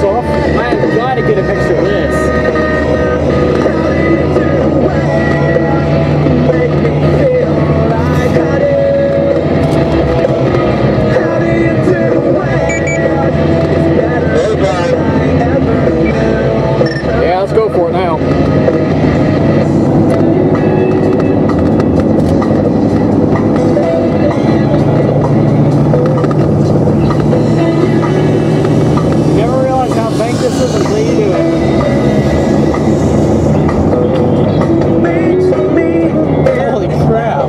off. I've got to get a picture of this. Yeah, let's go for it now. Never realized how big this is until you do it. Holy crap.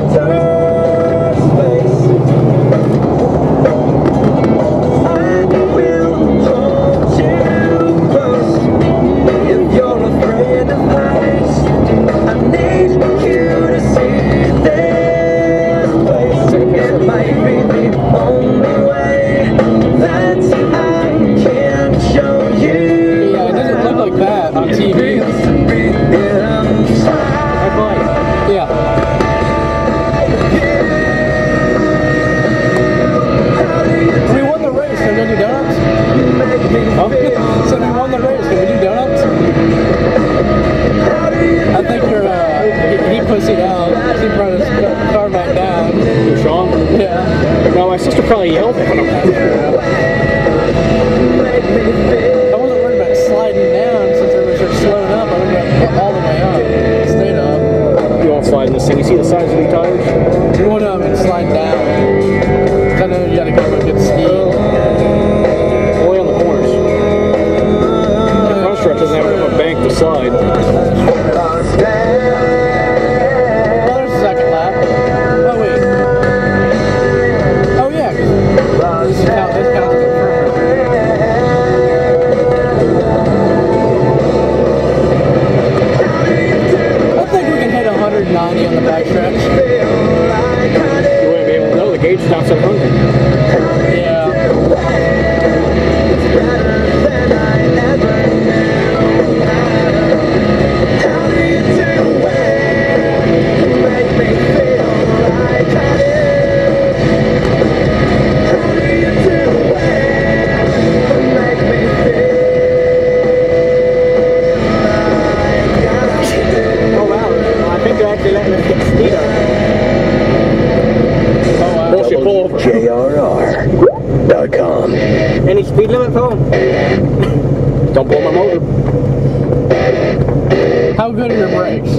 So we won the race. Can we do donuts? I think you're, he pussied out. He brought his car back down. Sean? Yeah. No, my sister probably yelled at him. I wasn't worried about sliding down since everybody started slowing up. I would have all the way up. Stayed up. You won't slide in this thing. You see the size of the tires? You want to slide down. I know you got to go a good speed. Doesn't have a bank to slide. Well, there's a second lap. Oh, wait. Oh, yeah. This counts as perfect. I think we can hit 190 on the backstretch. You wouldn't be able to know. The gauge stops at 100. Yeah. JRR.com. Any speed limit, Phil? Don't blow my motor. How good are your brakes?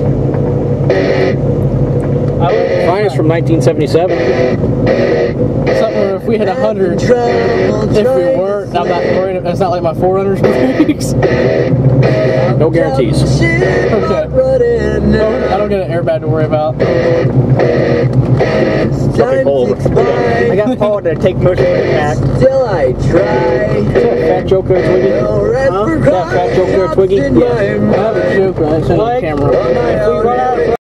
Mine is from 1977. Something where if we hit 100, if we weren't, I'm not worried. It's not like my 4Runner's brakes. No guarantees. Okay. Well, I don't get an airbag to worry about. Okay, pull over. I got Paul to take most of it back. Still I try. Is that a fat joke there, Twiggy? Huh? Is that a fat joke there, Twiggy? Yeah. I have a joke, right? It's on the camera.